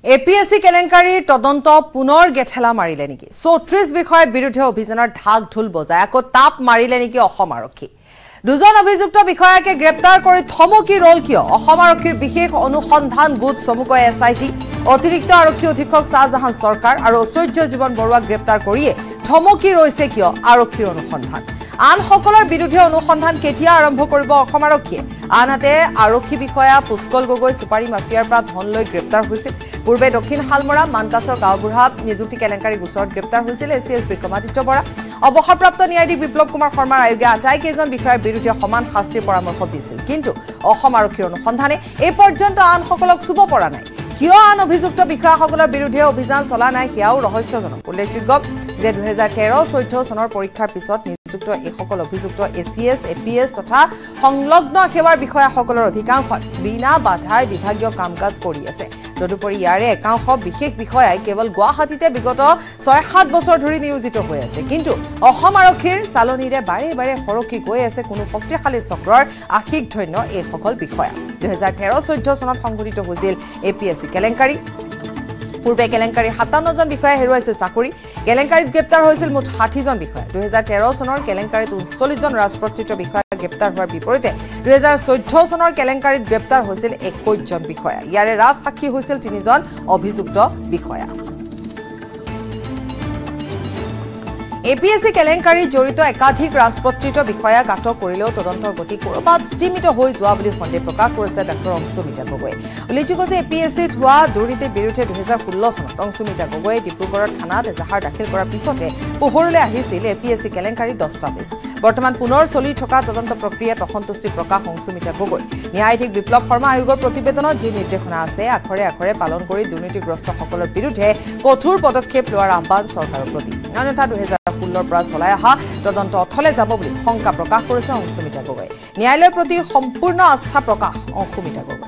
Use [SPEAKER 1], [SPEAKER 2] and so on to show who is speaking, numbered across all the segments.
[SPEAKER 1] APSC কেলেংকাৰীৰ তদন্ত পুনৰ গেঠেলা মাৰিলে নেকি 34 বিষয়ৰ বিৰুদ্ধে অভিযানৰ ঢাক ঢোল বজাই আকৌ তাপ মাৰিলে নেকি অসম আৰক্ষী দুজন অভিযুক্ত বিষয়াকে গ্ৰেপ্তাৰ কৰি থমকি ৰল কিয় অসম আৰক্ষীৰ বিশেষ অনুসন্ধান গোট চমুকৈ SIT অতিৰিক্ত আৰক্ষী অধীক্ষক শাহজাহান সৰকাৰ আৰু ঐশ্বৰ্য জীৱন বৰুৱাক গ্ৰেপ্তাৰ কৰিয়ে থমকি ৰৈছে কিয় আৰক্ষীৰ অনুসন্ধান আন সকলৰ বিৰুদ্ধে অনুসন্ধান কেতিয়া আৰম্ভ কৰিব অসম আৰক্ষীয়ে আনহাতে আৰক্ষী বিষয়া পুষ্কল গগৈ সুপাৰী মাফিয়াৰ পৰা ধন লৈ গ্ৰেপ্তাৰ হৈছিল পূৰ্বে দক্ষিণ হালমৰা মানকাছৰ গাঁওবুঢ়া নিযুক্তি কেলেংকাৰী গোচৰত গ্ৰেপ্তাৰ হৈছিল এছিএছ বিক্ৰমাদিত্য বৰা অৱসৰপ্ৰাপ্ত ন্যায়াধীশ বিপ্লৱ কুমাৰ শৰ্মাৰ আয়োগে আটাইকেইজন বিষয়াৰ বিৰুদ্ধে সমান শাস্তিৰ পৰামৰ্শ দিছিল কিন্তু অসম আৰক্ষীৰ অনুসন্ধানে এই পৰ্যন্ত আন সকলক চুব পৰা নাই কিয় আন অভিযুক্ত বিষয়াসকলৰ বিৰুদ্ধে অভিযান চলা নাই সেয়াও ৰহস্যজনক উল্লেখযোগ্য যে 2013-14 চনৰ পৰীক্ষাৰ পিছত নিযুক্ত এইসকল অভিযুক্ত এছিএছ এপিএছ তথা সংলগ্ন সেৱাৰ বিষয়াসকলৰ অধিকাংশ বিনা বাধাই বিভাগীয় কামকাজ কৰি আছে তদুপৰি ইয়াৰে একাংশ বিশেষ বিষয়াই কেৱল গুৱাহাটীতে বিগত 6-7 বছৰ ধৰি নিয়োজিত হৈ আছে কিন্তু অসম আৰক্ষীৰ চালনীৰে বাৰে বাৰে সৰকি গৈ আছে কোনো শক্তিশালী চক্ৰৰ আশিক ধন্য এইসকল বিষয়া 2013-14 চনত সংঘটিত হৈছিল APSC কেলেংকাৰী পূৰ্বে কেলেংকাৰী 57 জন বিষয়া হেৰুৱাইছে চাকৰি কেলেংকাৰীত গ্ৰেপ্তাৰ হৈছিল মুঠ 60 জন বিষয়া 2013 চনৰ কেলেংকাৰীত 39 জন ৰাজপত্ৰিত বিষয়া গ্ৰেপ্তাৰ হোৱাৰ বিপৰীতে 2014 চনৰ কেলেংকাৰীত গ্ৰেপ্তাৰ হৈছিল 21 জন বিষয়া ইয়াৰে ৰাজসাক্ষী হৈছিল 3 জন অভিযুক্ত বিষয়া APSC কেলেংকাৰীত জড়িত একাধিক ৰাজপত্ৰিত বিষয়াক আটক কৰিলেও তদন্তৰ গতি কৰবাত স্থিমিত হৈ যোৱা বুলি সন্দেহ প্ৰকাশ কৰিছে ডক্টৰ অংশুমিতা গগৈ উল্লেখযোগ্য যে APSCত হোৱা দুৰ্নীতিৰ বিৰুদ্ধে 2016 চনত অংশুমিতা গগৈ ডিব্ৰুগড়ৰ থানাত এজাহাৰ দাখিল কৰাৰ পিছতে পোহৰলৈ আহিছিল APSC কেলেংকাৰীৰ দস্তাবেজ বৰ্তমান পুনৰ চলি থকা তদন্ত প্ৰক্ৰিয়াত অসন্তুষ্টি প্ৰকাশ অংশুমিতা গগৈ ন্যায়াধীশ বিপ্লৱ শৰ্মা আয়োগৰ প্ৰতিবেদনত যি নিৰ্দেশনা আছে আখৰে আখৰে পালন কৰি দুৰ্নীতিগ্ৰস্তসকলৰ বিৰুদ্ধে কঠোৰ পদক্ষেপ লোৱাৰ আহ্বান চৰকাৰৰ প্ৰতি অন্যথা 2016 পৰা চলাই অহা তদন্ত অথলে যাব বুলি শংকা প্ৰকাশ কৰিছে অংশুমিতা গগৈ ন্যায়ালয়ৰ প্ৰতি সম্পূৰ্ণ আস্থা প্ৰকাশ অংশুমিতা গগৈ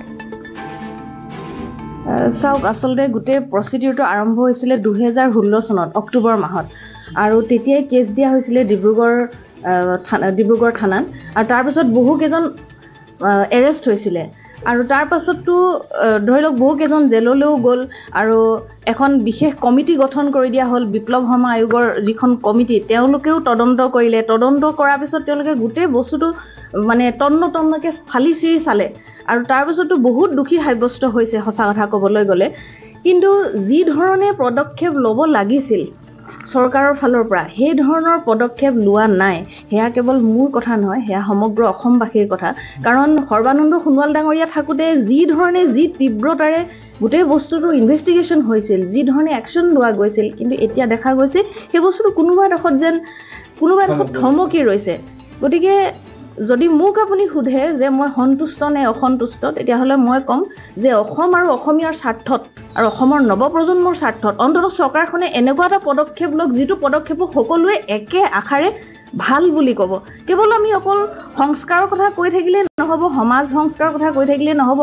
[SPEAKER 2] সাউক আসলতে গুটে প্ৰসিডিউৰটো আৰম্ভ হৈছিল 2016 চনত অক্টোবৰ মাহত আৰু তেতিয়াই কেছ দিয়া হৈছিল ডিব্ৰুগড় থানাত আৰু তাৰ পিছত বহু কেজন এৰেষ্ট হৈছিল আৰু তাৰ পাছতটো ধৰি লওক বহু কেজন জেললৈও গ'ল আৰু এখন বিশেষ কমিটি গঠন কৰি দিয়া হ'ল বিপ্লৱ শৰ্মা আয়োগৰ যিখন কমিটি তেওঁলোকেও তদন্ত কৰিলে তদন্ত কৰাৰ পিছত তেওঁলোকে গোটেই বস্তুটো মানে তন্নকে ফালি চিৰি চালে আৰু তাৰ পিছতটো বহুত দুখী সাব্যস্ত হৈছে সঁচা কথা ক'বলৈ গ'লে কিন্তু যি ধৰণে পদক্ষেপ ল'ব লাগিছিল চৰকাৰৰ ফালৰ পৰা সেই ধৰণৰ পদক্ষেপ লোৱা নাই হেয়া কেৱল মোৰ কথা নহয় হেয়া সমগ্ৰ অসমবাসীৰ কথা কাৰণ সৰ্বানন্দ সোণোৱাল ডাঙৰীয়া থাকোতে যি ধৰণে যি তীব্ৰতাৰে গোটেই বস্তুটো ইনভেষ্টিগেশ্যন হৈছিল যি ধৰণে একশ্যন লোৱা গৈছিল কিন্তু এতিয়া দেখা গৈছে সেই বস্তুটো কোনোবা এডোখৰত থমকি ৰৈছে গতিকে যদি মোক আপুনি সোধে যে মই সন্তুষ্ট নে অসন্তুষ্ট তেতিয়াহ'লে মই ক'ম যে অসম আৰু অসমীয়াৰ স্বাৰ্থত আৰু অসমৰ নৱপ্ৰজন্মৰ স্বাৰ্থত অন্ততঃ চৰকাৰখনে এনেকুৱা এটা পদক্ষেপ লওক যিটো পদক্ষেপ সকলোৱে একে আশাৰে ভাল বুলি ক'ব কেৱল আমি অকল সংস্কাৰৰ কথা কৈ থাকিলে নহ'ব সমাজ সংস্কাৰৰ কথা কৈ থাকিলে নহ'ব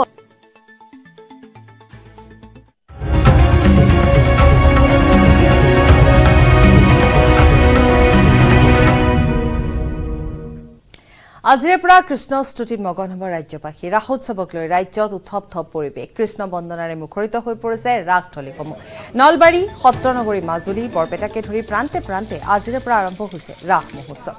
[SPEAKER 1] আজিৰে পৰা কৃষ্ণ স্তুতিত মগন হ'ব ৰাজ্যবাসী ৰাসোৎসৱক লৈ ৰাজ্যত উৎসৱ থপ পৰিৱেশ কৃষ্ণ বন্দনাৰে মুখৰিত হৈ পৰিছে ৰাসথলীসমূহ নলবাৰী সত্ৰনগৰী মাজুলী বৰপেটাকে ধৰি প্ৰান্তে প্ৰান্তে আজিৰে পৰা আৰম্ভ হৈছে ৰাস মহোৎসৱ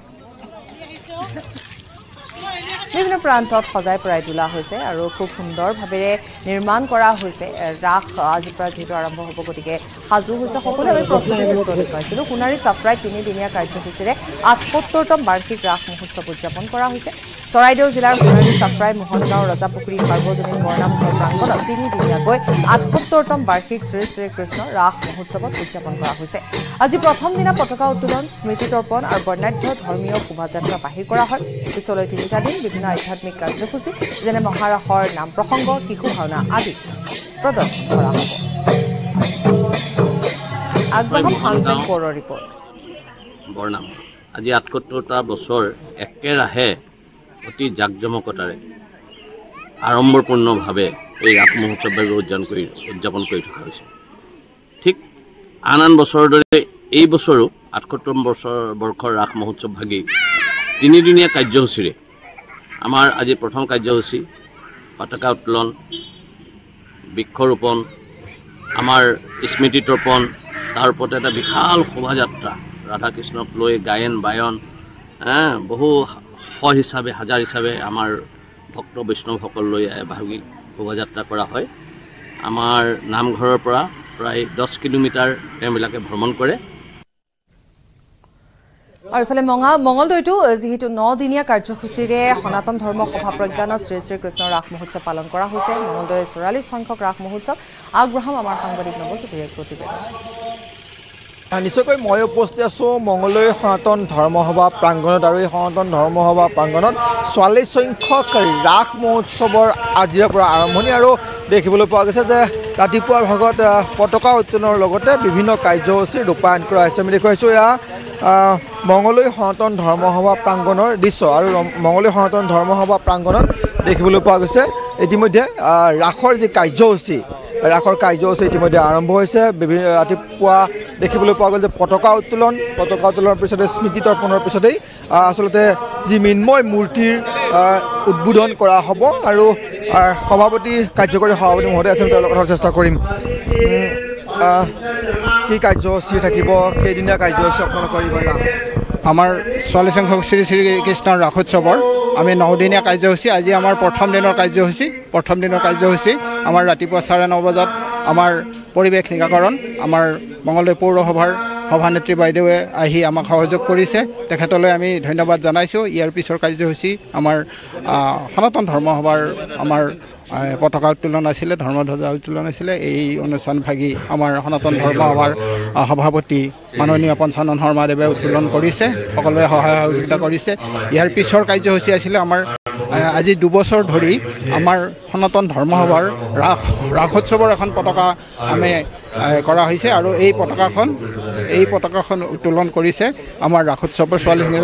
[SPEAKER 1] বিভিন্ন প্ৰান্তত সজাই পৰাই তোলা হৈছে আৰু খুব সুন্দৰভাৱে নিৰ্মাণ কৰা হৈছে ৰাস আজিৰ পৰা যেহেতু আৰম্ভ হ'ব গতিকে সাজু হৈছে সকলো আমি প্ৰস্তুতি দৃশ্য দেখুৱাইছিলোঁ সোণাৰী চাফৰাইত 3-দিনীয়া কাৰ্যসূচীৰে 78তম বাৰ্ষিক ৰাস মহোৎসৱ উদযাপন কৰা হৈছে চৰাইদেউ জিলাৰ সোণাৰী চাফৰাই মোহনগাঁও ৰজাপুখুৰী সাৰ্বজনীন বৰনামঘৰ প্ৰাংগণত 3-দিনীয়াকৈ 78তম বাৰ্ষিক শ্ৰী শ্ৰী কৃষ্ণ ৰাস মহোৎসৱত উদযাপন কৰা হৈছে আজি প্ৰথম দিনা পতাকা উত্তোলন স্মৃতি তৰ্পণ আৰু বৰ্ণাঢ্য ধৰ্মীয় শোভাযাত্ৰা বাহিৰ কৰা হয় পিছলৈ 3টা দিন বিভিন্ন আধ্যাত্মিক কাৰ্যসূচী যেনে মহাৰাসৰ নাম প্ৰসংগ শিশু ভাওনা আদি প্ৰদৰ্শন কৰা হ'ব আগবঢ়াম হানসেন কোৰৰ ৰিপৰ্ট
[SPEAKER 3] বৰনাম আজি ৭৮টা বছৰ একেৰাহে অতি জাকজমকতাৰে আড়ম্বৰপূৰ্ণভাৱে এই ৰাস মহোৎসৱৰ উদযাপন কৰি থকা হৈছে ঠিক আন বছৰৰ দৰে এই বছৰো ৭৮তম বৰ্ষৰ ৰাস মহোৎসৱ ভাগি 3-দিনীয়া কাৰ্যসূচীৰে আমাৰ আজি প্ৰথম কাৰ্যসূচী পতাকা উত্তোলন বৃক্ষৰোপণ আমাৰ স্মৃতি তৰ্পণ তাৰ ওপৰতে এটা বিশাল শোভাযাত্ৰা ৰাধা কৃষ্ণক লৈ গায়ন বায়ন বহু শ হিচাপে হাজাৰ হিচাপে আমাৰ ভক্ত বৈষ্ণৱসকল লৈ এভাগী শোভাযাত্ৰা কৰা হয় আমাৰ নামঘৰৰ পৰা প্ৰায় 10 কিলোমিটাৰ তেওঁবিলাকে ভ্ৰমণ কৰে
[SPEAKER 1] আৰু ইফালে মঙলদৈতো যেহেতু 9 দিনীয়া কাৰ্যসূচীৰে সনাতন ধৰ্ম সভা প্ৰজ্ঞানত শ্ৰী শ্ৰী কৃষ্ণৰ ৰাস মহোৎসৱ পালন কৰা হৈছে মঙলদৈ 44 সংখ্যক ৰাস মহোৎসৱ আগবঢ়াম আমাৰ সাংবাদিক নৱজ্যোতিৰ এক প্ৰতিবেদন
[SPEAKER 4] নিশ্চয়কৈ মই উপস্থিত আছোঁ মঙলদৈ সনাতন ধৰ্মসভা প্ৰাংগণত আৰু এই সনাতন ধৰ্মসভা প্ৰাংগণত 44 সংখ্যক ৰাস মহোৎসৱৰ আজিৰে পৰা আৰম্ভণি আৰু দেখিবলৈ পোৱা গৈছে যে ৰাতিপুৱাৰ ভাগত পতাকা উত্তোলনৰ লগতে বিভিন্ন কাৰ্যসূচী ৰূপায়ণ কৰা হৈছে আমি দেখুৱাইছোঁ এয়া মঙলদৈ সনাতন ধৰ্মসভা প্ৰাংগণৰ দৃশ্য আৰু মঙলদৈ সনাতন ধৰ্মসভা প্ৰাংগণত দেখিবলৈ পোৱা গৈছে ইতিমধ্যে ৰাসৰ যি কাৰ্যসূচী ৰাসৰ কাৰ্যসূচী ইতিমধ্যে আৰম্ভ হৈছে বিভিন্ন ৰাতিপুৱা দেখিবলৈ পোৱা গ'ল যে পতাকা উত্তোলনৰ পিছতে স্মৃতি তৰ্পণৰ পিছতেই আচলতে যি মৃন্ময় মূৰ্তিৰ উদ্বোধন কৰা হ'ব আৰু কাৰ্যকৰী সভাপতি মহোদয় আছে তেওঁলোকৰ কথা চেষ্টা কৰিম কি কাৰ্যসূচী থাকিব কেইদিনীয়া কাৰ্যসূচী আপোনালোকৰ
[SPEAKER 5] আমাৰ 44 সংখ্যক শ্ৰী শ্ৰী কৃষ্ণৰ ৰাসোৎসৱৰ আমি 9 দিনীয়া কাৰ্যসূচী আজি আমাৰ প্ৰথম দিনৰ কাৰ্যসূচী আমাৰ ৰাতিপুৱা 9:30 বজাত আমাৰ পৰিৱেশ নিকাকৰণ আমাৰ মঙলদৈ পৌৰসভাৰ সভানেত্ৰী বাইদেৱে আহি আমাক সহযোগ কৰিছে তেখেতলৈ আমি ধন্যবাদ জনাইছোঁ ইয়াৰ পিছৰ কাৰ্যসূচী আমাৰ সনাতন ধৰ্মসভাৰ আমাৰ পতাকা উত্তোলন আছিলে ধৰ্মধ্বজা উত্তোলন আছিলে এই অনুষ্ঠান ভাগি আমাৰ সনাতন ধৰ্মসভাৰ সভাপতি মাননীয় পঞ্চানন শৰ্মাদেৱে উত্তোলন কৰিছে সকলোৱে সহায় সহযোগিতা কৰিছে ইয়াৰ পিছৰ কাৰ্যসূচী আছিলে আমাৰ আজি 2 বছৰ ধৰি আমাৰ সনাতন ধৰ্মসভাৰ ৰাসোৎসৱৰ এখন পতাকা আমি কৰা হৈছে আৰু এই পতাকাখন উত্তোলন কৰিছে আমাৰ ৰাসোৎসৱৰ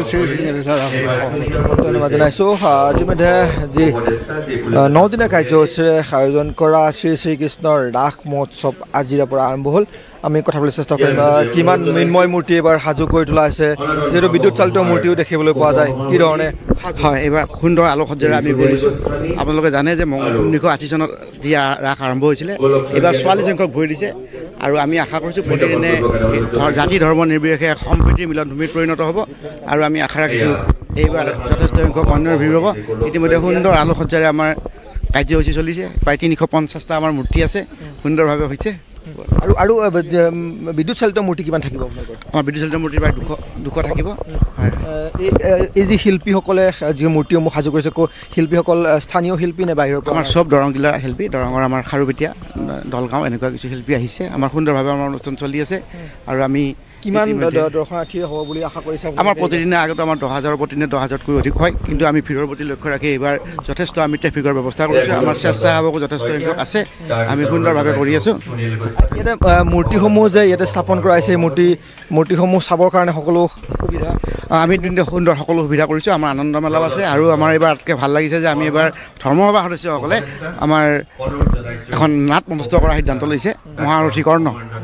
[SPEAKER 5] 44
[SPEAKER 4] ধন্যবাদ জনাইছোঁ ইতিমধ্যে যি 9 দিনীয়া কাৰ্যসূচীৰে আয়োজন কৰা শ্ৰী শ্ৰীকৃষ্ণৰ ৰাস মহোৎসৱ আজিৰে পৰা আৰম্ভ হ'ল আমি কথা পাতিবলৈ চেষ্টা কৰিম কিমান মৃন্ময় মূৰ্তি এবাৰ সাজু কৰি তোলা হৈছে যিহেতু বিদ্যুৎ চালিত মূৰ্তিও দেখিবলৈ পোৱা যায় কি ধৰণে
[SPEAKER 6] হয় এইবাৰ সুন্দৰ আলোকসজ্জাৰে আমি কৰিছোঁ আপোনালোকে জানে যে 1980 চনত যি ৰাস আৰম্ভ হৈছিলে এইবাৰ 44 সংখ্যক ভৰি দিছে আৰু আমি আশা কৰিছোঁ প্ৰতিদিনে জাতি ধৰ্ম নিৰ্বিশেষে সম্প্ৰীতিৰ মিলনভূমিত পৰিণত হ'ব আৰু আমি আশা ৰাখিছোঁ এইবাৰ যথেষ্ট সংখ্যক অন্যৰ ভিৰ হ'ব ইতিমধ্যে সুন্দৰ আলোকসজ্জাৰে আমাৰ কাৰ্যসূচী চলিছে প্ৰায় 350টা আমাৰ মূৰ্তি আছে সুন্দৰভাৱে হৈছে
[SPEAKER 4] আৰু বিদ্যুৎ চালিত মূৰ্তি কিমান থাকিব
[SPEAKER 6] আমাৰ বিদ্যুৎ চালিত মূৰ্তি প্ৰায় 200 থাকিব
[SPEAKER 4] এই যি শিল্পীসকলে যি মূৰ্তিসমূহ সাজু কৰিছে শিল্পীসকল স্থানীয় শিল্পী নে বাহিৰৰ পৰা
[SPEAKER 6] আমাৰ চব দৰং জিলাৰ শিল্পী দৰঙৰ আমাৰ খাৰুপেটীয়া দলগাঁও এনেকুৱা কিছু শিল্পী আহিছে আমাৰ সুন্দৰভাৱে আমাৰ অনুষ্ঠান চলি আছে আৰু আমি
[SPEAKER 4] কিমান দৰ্শনাৰ্থী হ'ব বুলি আশা কৰিছে
[SPEAKER 6] আমাৰ প্ৰতিদিনে আগতে আমাৰ 10,000 প্ৰতিদিনে 10,000তকৈ অধিক হয় কিন্তু আমি ভিৰৰ প্ৰতি লক্ষ্য ৰাখি এইবাৰ যথেষ্ট আমি ট্ৰেফিকৰ ব্যৱস্থা কৰিছোঁ আমাৰ স্বেচ্ছাসেৱকো যথেষ্ট সংখ্যক আছে আমি সুন্দৰভাৱে কৰি আছোঁ
[SPEAKER 4] ইয়াতে মূৰ্তিসমূহ যে ইয়াতে স্থাপন কৰা হৈছে মূৰ্তিসমূহ চাবৰ কাৰণে সকলো সুবিধা
[SPEAKER 6] আমি সুন্দৰ সকলো সুবিধা কৰিছোঁ আমাৰ আনন্দ মেলাও আছে আৰু আমাৰ এইবাৰ আটাইতকৈ ভাল লাগিছে যে আমি এইবাৰ ধৰ্মসভা সদস্যসকলে আমাৰ এখন নাট মঞ্চস্থ কৰাৰ সিদ্ধান্ত লৈছে মহাৰথী কৰ্ণ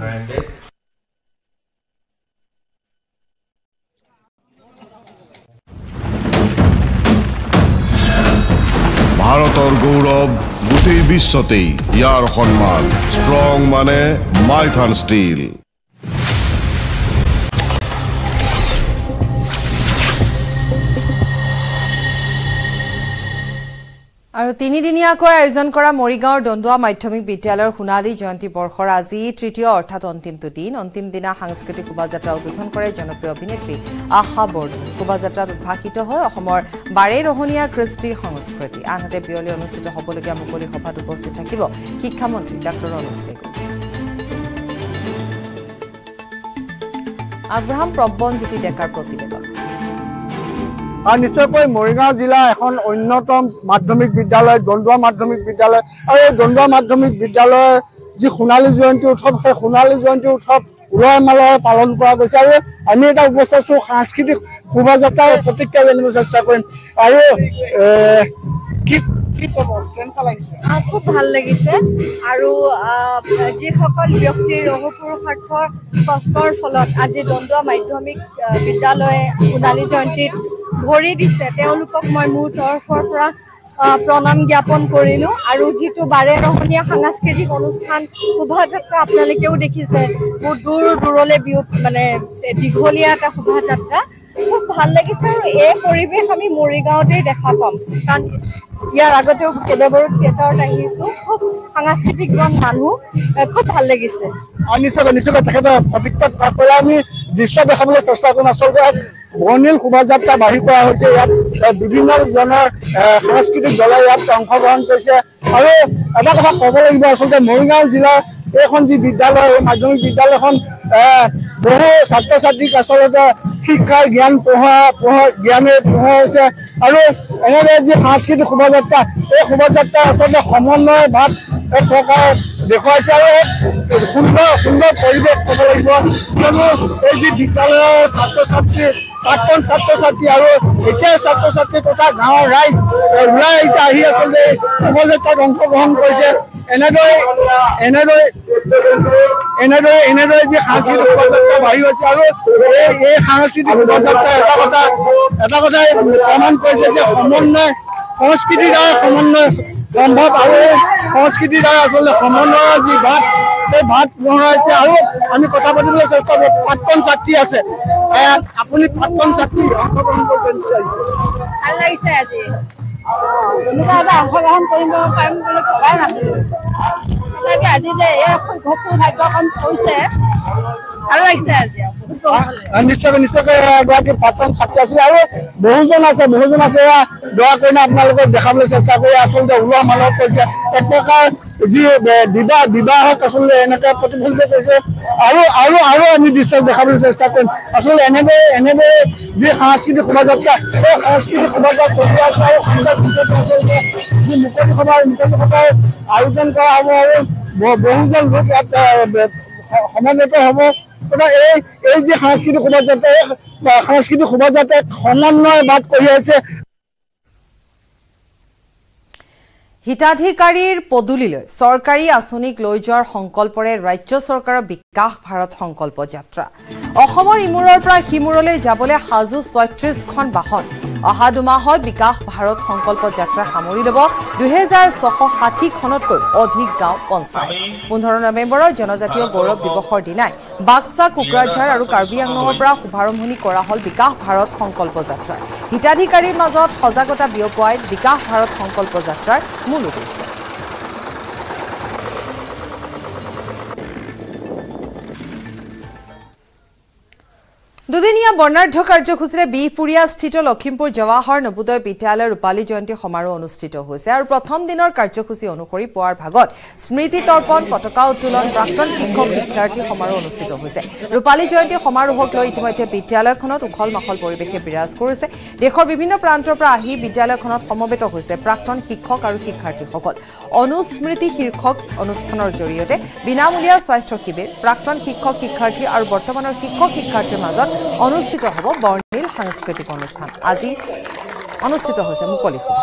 [SPEAKER 7] ভাৰতৰ গৌৰৱ গোটেই বিশ্বতেই ইয়াৰ সন্মান ষ্ট্ৰং মানে মাইথান ষ্টীল
[SPEAKER 1] আৰু 3 দিনীয়াকৈ আয়োজন কৰা মৰিগাঁওৰ দন্দুৱা মাধ্যমিক বিদ্যালয়ৰ সোণালী জয়ন্তী বৰ্ষৰ আজি তৃতীয় অৰ্থাৎ অন্তিম দিনা সাংস্কৃতিক শোভাযাত্ৰা উদ্বোধন কৰে জনপ্ৰিয় অভিনেত্ৰী আশা বৰ্ধন শোভাযাত্ৰাত উদ্ভাসিত হয় অসমৰ বাৰেৰহণীয়া কৃষ্টি সংস্কৃতি আনহাতে বিয়লি অনুষ্ঠিত হ'বলগীয়া মুকলি সভাত উপস্থিত থাকিব শিক্ষামন্ত্ৰী ডঃ অনুজ পেগু আব্ৰাহাম প্ৰবঞ্জ্যোতি ডেকাৰ প্ৰতিবেদন
[SPEAKER 8] আৰু নিশ্চয়কৈ মৰিগাঁও জিলা এখন অন্যতম মাধ্যমিক বিদ্যালয় দন্দুৱা মাধ্যমিক বিদ্যালয় আৰু এই দন্দুৱা মাধ্যমিক বিদ্যালয়ৰ যি সোণালী জয়ন্তী উৎসৱ সেই সোণালী জয়ন্তী উৎসৱ উলহ মালহেৰে পালন কৰা গৈছে আৰু আমি এটা উপস্থিত আছোঁ সাংস্কৃতিক শোভাযাত্ৰাৰ প্ৰতিক্ৰিয়া জানিব চেষ্টা কৰিম আৰু
[SPEAKER 9] খুব ভাল লাগিছে আৰু যিসকল ব্যক্তিৰ অহোপুৰুষাৰ্থৰ কষ্টৰ ফলত আজি দন্দুৱা মাধ্যমিক বিদ্যালয়ে সোণালী জয়ন্তীত ভৰি দিছে তেওঁলোকক মই মোৰ তৰফৰ পৰা প্ৰণাম জ্ঞাপন কৰিলোঁ আৰু যিটো বাৰেৰহণীয়া সাংস্কৃতিক অনুষ্ঠান শোভাযাত্ৰা আপোনালোকেও দেখিছে বহুত দূৰ দূৰলৈ মানে দীঘলীয়া এটা শোভাযাত্ৰা খুব ভাল লাগিছে আৰু এই পৰিৱেশ আমি মৰিগাঁৱতেই দেখা পাম কাৰণ ইয়াৰ আগতেও কেইবাবাৰো থিয়েটাৰত আহিছোঁ খুব সাংস্কৃতিকজন মানুহ খুব ভাল লাগিছে
[SPEAKER 8] নিশ্চয় নিশ্চয় তেখেতৰ প্ৰতিক্ৰিয়া কৰি আমি দৃশ্য দেখাবলৈ চেষ্টা কৰিম আচলতে বৰ্ণিল শোভাযাত্ৰা বাঢ়ি কৰা হৈছে ইয়াত বিভিন্ন জনৰ সাংস্কৃতিক দলে ইয়াত অংশগ্ৰহণ কৰিছে আৰু এটা কথা ক'ব লাগিব আচলতে মৰিগাঁও জিলাৰ এইখন যি বিদ্যালয় মাধ্যমিক বিদ্যালয়খন বহু ছাত্ৰ ছাত্ৰীক আচলতে শিক্ষাৰ জ্ঞান জ্ঞানে পঢ়োৱা হৈছে আৰু এনেদৰে যি সাংস্কৃতিক শোভাযাত্ৰা এই শোভাযাত্ৰা আচলতে সমন্বয় ভাৱ চৰকাৰে দেখুৱাইছে আৰু সুন্দৰ সুন্দৰ পৰিৱেশ ক'ব লাগিব কিয়নো এই যি বিদ্যালয়ৰ ছাত্ৰ ছাত্ৰী প্ৰাক্তন ছাত্ৰ ছাত্ৰী আৰু এতিয়াৰ ছাত্ৰ ছাত্ৰী তথা গাঁৱৰ ৰাইজ ওলাই আহিছে আহি আচলতে শোভাযাত্ৰাত অংশগ্ৰহণ কৰিছে এনেদৰে যি সাংস্কৃতিক শোভাযাত্ৰা বাঢ়ি হৈছে আৰু এই সাংস্কৃতিক শোভাযাত্ৰা এটা কথাই প্ৰমাণ কৰিছে যে সমন্বয় সংস্কৃতিৰ দ্বাৰা সমন্বয় সম্ভৱ আৰু এই সংস্কৃতিৰ দ্বাৰা আচলতে সমন্বয়ৰ যি ভাত সেই ভাত বঢ়াইছে আৰু আমি কথা পাতিবলৈ চেষ্টা কৰোঁ প্ৰাক্তন ছাত্ৰী আছে আপুনি প্ৰাক্তন ছাত্ৰী অংশগ্ৰহণ কৰিব
[SPEAKER 9] ভাল লাগিছে আজি এনেকুৱা এটা অংশগ্ৰহণ কৰিব পাৰিম বুলি ভবাই নাছিলোঁ তথাপি আজি যে এই সৌভাগ্যখন হৈছে ভাল লাগিছে আজি
[SPEAKER 8] নিশ্চয়কৈ এগৰাকী প্ৰাক্তন ছাত্ৰী আছিল আৰু বহুজন আছে দয়া কৰি আপোনালোকক দেখাবলৈ চেষ্টা কৰি আচলতে ওলোৱা মানত কৰিছে এক প্ৰকাৰ যি বিবাহক আচলতে এনেকৈ প্ৰতিফলিত কৰিছে আৰু আমি দৃশ্য দেখাবলৈ চেষ্টা কৰিম আচলতে এনেদৰে যি সাংস্কৃতিক শোভাযাত্ৰা সেই সাংস্কৃতিক শোভাযাত্ৰা চলি আছে আৰু আচলতে যি মুকলি সভাৰ আয়োজন কৰা হ'ব আৰু বহুজন লোক ইয়াত সমবেত হ'ব এই যে সাংস্কৃতিক শোভাযাত্ৰা সমন্বয় বাদ কৰি আছে
[SPEAKER 1] হিতাধিকাৰীৰ পদুলিলৈ চৰকাৰী আঁচনিক লৈ যোৱাৰ সংকল্পৰে ৰাজ্য চৰকাৰৰ বিকাশ ভাৰত সংকল্প যাত্ৰা অসমৰ ইমূৰৰ পৰা সিমূৰলৈ যাবলৈ সাজু ৩৬খন বাহন অহা দুমাহত বিকাশ ভাৰত সংকল্প যাত্ৰা সামৰি ল'ব ২৬৬০খনতকৈ অধিক গাঁও পঞ্চায়ত ১৫ নৱেম্বৰত জনজাতীয় গৌৰৱ দিৱসৰ দিনাই বাক্সা কোকৰাঝাৰ আৰু কাৰ্বি আংলঙৰ পৰা শুভাৰম্ভণি কৰা হ'ল বিকাশ ভাৰত সংকল্প যাত্ৰা হিতাধিকাৰীৰ মাজত সজাগতা বিয়পোৱাই বিকাশ ভাৰত সংকল্প যাত্ৰাৰ মূল উদ্দেশ্য দুদিনীয়া বৰ্ণাঢ্য কাৰ্যসূচীৰে বিহপুৰীয়া স্থিত লখিমপুৰ জৱাহৰ নবোদয় বিদ্যালয়ৰ ৰূপালী জয়ন্তী সমাৰোহ অনুষ্ঠিত হৈছে আৰু প্ৰথম দিনৰ কাৰ্যসূচী অনুসৰি পুৱাৰ ভাগত স্মৃতি তৰ্পণ পতাকা উত্তোলন প্ৰাক্তন শিক্ষক শিক্ষাৰ্থী সমাৰোহ অনুষ্ঠিত হৈছে ৰূপালী জয়ন্তী সমাৰোহক লৈ ইতিমধ্যে বিদ্যালয়খনত উখল মাখল পৰিৱেশে বিৰাজ কৰিছে দেশৰ বিভিন্ন প্ৰান্তৰ পৰা আহি বিদ্যালয়খনত সমবেত হৈছে প্ৰাক্তন শিক্ষক আৰু শিক্ষাৰ্থীসকল অনুস্মৃতি শীৰ্ষক অনুষ্ঠানৰ জৰিয়তে বিনামূলীয়া স্বাস্থ্য শিবিৰ প্ৰাক্তন শিক্ষক শিক্ষাৰ্থী আৰু বৰ্তমানৰ শিক্ষক শিক্ষাৰ্থীৰ মাজত অনুষ্ঠিত হ'ব বৰ্ণিল সাংস্কৃতিক অনুষ্ঠান আজি অনুষ্ঠিত হৈছে মুকলি সভা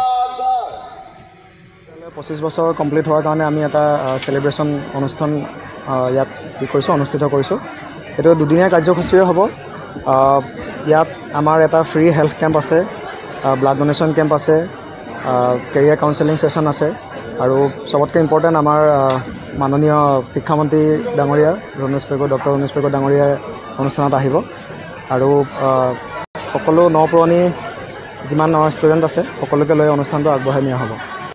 [SPEAKER 5] ২৫ বছৰ কমপ্লিট হোৱাৰ কাৰণে আমি এটা সেলিব্ৰেশন অনুষ্ঠান ইয়াত অনুষ্ঠিত কৰিছোঁ এইটো দুদিনীয়া কাৰ্যসূচীৰে হ'ব ইয়াত আমাৰ এটা ফ্ৰী হেল্থ কেম্প আছে ব্লাড ডোনেশ্যন কেম্প আছে কেৰিয়াৰ কাউন্সেলিং সেশন আছে আৰু সবতকৈ ইম্পৰ্টেণ্ট আমাৰ মাননীয় শিক্ষামন্ত্ৰী ডাঙৰীয়া ডক্টৰ ৰমেশ পেগু ডাঙৰীয়াই অনুষ্ঠানত আহিব আৰু সকলো নপুৰণি যিমান ষ্টুডেণ্ট আছে সকলোকে লৈ অনুষ্ঠানটো আগবঢ়াই নিয়া হ'ব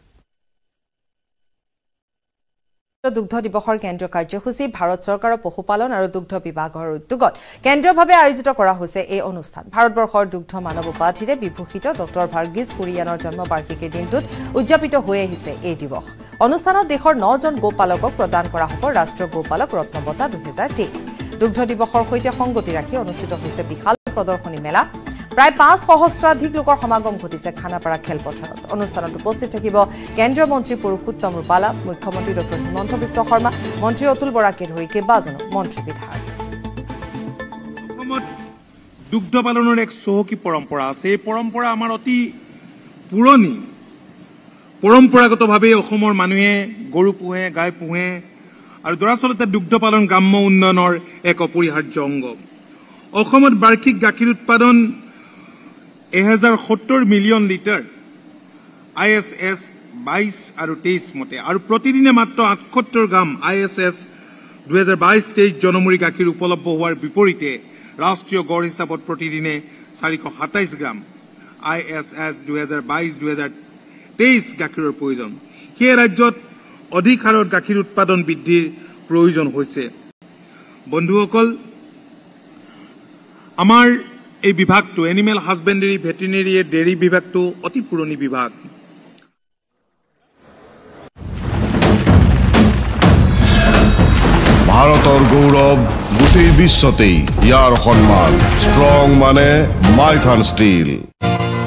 [SPEAKER 1] দুগ্ধ দিৱসৰ কেন্দ্ৰীয় কাৰ্যসূচী ভাৰত চৰকাৰৰ পশুপালন আৰু দুগ্ধ বিভাগৰ উদ্যোগত কেন্দ্ৰীয়ভাৱে আয়োজিত কৰা হৈছে এই অনুষ্ঠান ভাৰতবৰ্ষৰ দুগ্ধ মানৱ উপাধিৰে বিভূষিত ডক্টৰ ভাৰ্গিছ কুৰিয়ানৰ জন্মবাৰ্ষিকীৰ দিনটোত উদযাপিত হৈ আহিছে এই দিৱস অনুষ্ঠানত দেশৰ 9জন গোপালকক প্ৰদান কৰা হ'ব ৰাষ্ট্ৰীয় গোপালক ৰত্ন বঁটা 2023 দুগ্ধ দিৱসৰ সৈতে সংগতি ৰাখি অনুষ্ঠিত হৈছে বিশাল প্ৰদৰ্শনী মেলা প্ৰায় ৫,০০০ লোকৰ সমাগম ঘটিছে খানাপাৰা খেলপথাৰত অনুষ্ঠানত উপস্থিত থাকিব কেন্দ্ৰীয় মন্ত্ৰী পুৰুষোত্তম ৰূপালা মুখ্যমন্ত্ৰী ডক্টৰ হিমন্ত বিশ্ব শৰ্মা মন্ত্ৰী অতুল বৰাকে ধৰি কেইবাজনো মন্ত্ৰী বিধায়ক
[SPEAKER 10] অসমত দুগ্ধ পালনৰ এক চহকী পৰম্পৰা আছে এই পৰম্পৰা আমাৰ অতি পুৰণি পৰম্পৰাগতভাৱে অসমৰ মানুহে গৰু পোহে গাই পোহে আৰু দৰাচলতে দুগ্ধ পালন গ্ৰাম্য উন্নয়নৰ এক অপৰিহাৰ্য অংগ অসমত বাৰ্ষিক গাখীৰ উৎপাদন 1070 মিলিয়ন লিটাৰ ISS 22 আৰু 23 মতে আৰু প্ৰতিদিনে মাত্ৰ 78 গ্ৰাম ISS 2022-23 জনমূৰি গাখীৰ উপলব্ধ হোৱাৰ বিপৰীতে ৰাষ্ট্ৰীয় গড় হিচাপত প্ৰতিদিনে 427 গ্ৰাম ISS 2022-23 গাখীৰৰ প্ৰয়োজন সেই ৰাজ্যত অধিক হাৰত গাখীৰ উৎপাদন বৃদ্ধিৰ প্ৰয়োজন হৈছে বন্ধুসকল আমাৰ এই বিভাগটো এনিমেল হাজবেণ্ডাৰী ভেটেৰিনেৰী ডেইৰী বিভাগটো অতি পুৰণি বিভাগ
[SPEAKER 7] ভাৰতৰ গৌৰৱ গোটেই বিশ্বতেই ইয়াৰ সন্মান ষ্ট্ৰং মানে মাইথান ষ্টীল